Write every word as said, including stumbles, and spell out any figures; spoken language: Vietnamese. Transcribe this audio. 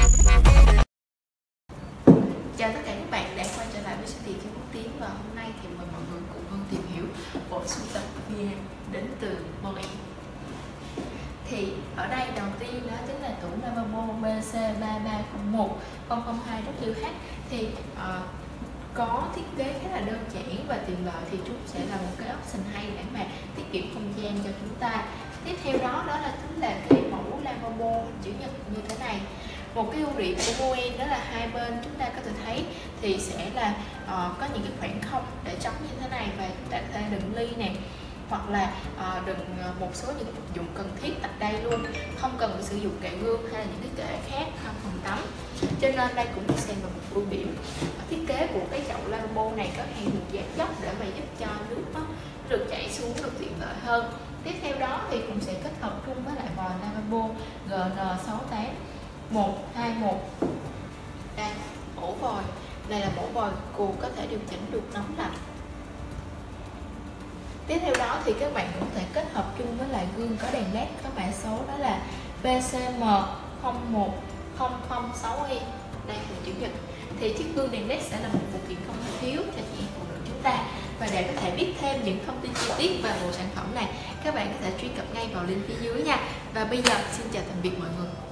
Chào tất cả các bạn đã quay trở lại với siêu thị Kim Quốc Tiến, và hôm nay thì mời mọi người cùng Hân tìm hiểu bộ sưu tập vê en đến từ Moly. Thì ở đây đầu tiên đó chính là tủ lavabo bê xê ba ba không một không không hai W H. Thì uh, có thiết kế khá là đơn giản và tiện lợi, thì chúng sẽ là một cái option hay để mà tiết kiệm không gian cho chúng ta. Tiếp theo đó đó là chính là cái mẫu lavabo chữ nhật như thế này. Một cái ưu điểm của Moen đó là hai bên chúng ta có thể thấy thì sẽ là uh, có những cái khoảng không để trống như thế này, và chúng ta có thể đựng ly này, hoặc là uh, đựng một số những vật dụng cần thiết tại đây luôn, không cần phải sử dụng kệ gương hay là những cái kệ khác trong phòng tắm. Cho nên đây cũng được xem là một ưu điểm. Thiết kế của cái chậu lavabo này có hàng đường dáng dốc để mà giúp cho nước nó được chảy xuống được tiện lợi hơn. Tiếp theo đó thì cũng sẽ kết hợp chung với lại vòi lavabo G N sáu tám một hai một. Đây, mẫu vòi. Đây là mẫu vòi cù có thể điều chỉnh được nóng lạnh. Tiếp theo đó thì các bạn cũng có thể kết hợp chung với lại gương có đèn led có mã số đó là P C M không một không không sáu i. Đây là chữ nhật. Thì chiếc gương đèn led sẽ là một phụ kiện không thiếu cho chị em phụ nữ chúng ta. Và để có thể biết thêm những thông tin chi tiết về bộ sản phẩm này, các bạn có thể truy cập ngay vào link phía dưới nha. Và bây giờ xin chào tạm biệt mọi người.